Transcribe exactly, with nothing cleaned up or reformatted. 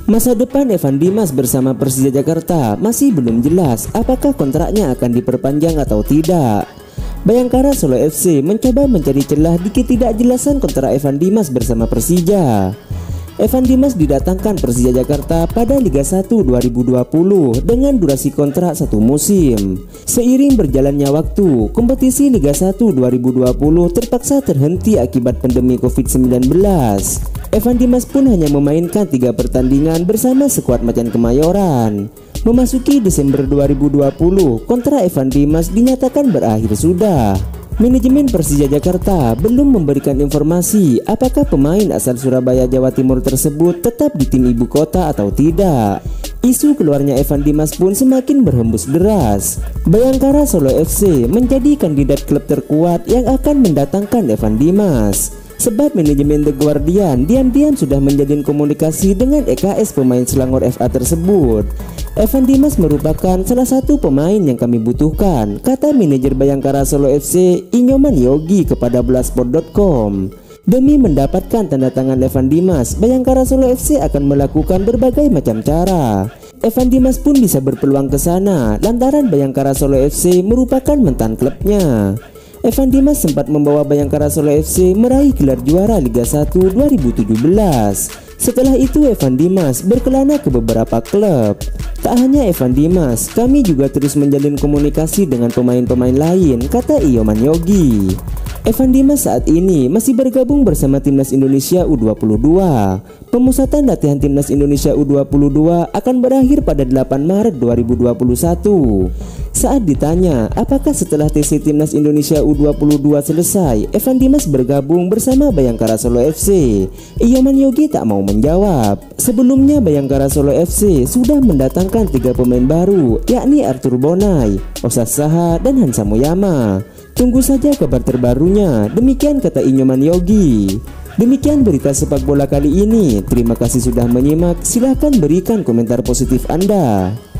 Masa depan Evan Dimas bersama Persija Jakarta masih belum jelas apakah kontraknya akan diperpanjang atau tidak. Bayangkara Solo F C mencoba mencari celah di ketidakjelasan kontrak Evan Dimas bersama Persija. Evan Dimas didatangkan Persija Jakarta pada Liga satu dua ribu dua puluh dengan durasi kontrak satu musim. Seiring berjalannya waktu, kompetisi Liga satu dua ribu dua puluh terpaksa terhenti akibat pandemi covid sembilan belas. Evan Dimas pun hanya memainkan tiga pertandingan bersama skuad Macan Kemayoran. Memasuki Desember dua ribu dua puluh, kontrak Evan Dimas dinyatakan berakhir sudah. Manajemen Persija Jakarta belum memberikan informasi apakah pemain asal Surabaya, Jawa Timur tersebut tetap di tim ibu kota atau tidak. Isu keluarnya Evan Dimas pun semakin berhembus deras. Bayangkara Solo F C menjadi kandidat klub terkuat yang akan mendatangkan Evan Dimas. Sebab manajemen The Guardian diam-diam sudah menjalin komunikasi dengan E K S pemain Selangor F A tersebut. Evan Dimas merupakan salah satu pemain yang kami butuhkan, kata manajer Bayangkara Solo F C Inyoman Yogi kepada Blastsport dot com. Demi mendapatkan tanda tangan Evan Dimas, Bayangkara Solo F C akan melakukan berbagai macam cara. Evan Dimas pun bisa berpeluang ke sana lantaran Bayangkara Solo F C merupakan mantan klubnya. Evan Dimas sempat membawa Bayangkara Solo F C meraih gelar juara Liga satu dua ribu tujuh belas. Setelah itu Evan Dimas berkelana ke beberapa klub. Tak hanya Evan Dimas, kami juga terus menjalin komunikasi dengan pemain-pemain lain, kata Inyoman Yogi. Evan Dimas saat ini masih bergabung bersama Timnas Indonesia U dua puluh dua. Pemusatan latihan Timnas Indonesia U dua puluh dua akan berakhir pada delapan Maret dua ribu dua puluh satu. Saat ditanya apakah setelah T C Timnas Indonesia U dua puluh dua selesai, Evan Dimas bergabung bersama Bayangkara Solo F C, Inyoman Yogi tak mau menjawab. Sebelumnya Bayangkara Solo F C sudah mendatangkan tiga pemain baru, yakni Arthur Bonai, Osas Saha, dan Hansa Moyama. Tunggu saja kabar terbarunya, demikian kata Inyoman Yogi. Demikian berita sepak bola kali ini. Terima kasih sudah menyimak. Silahkan berikan komentar positif Anda.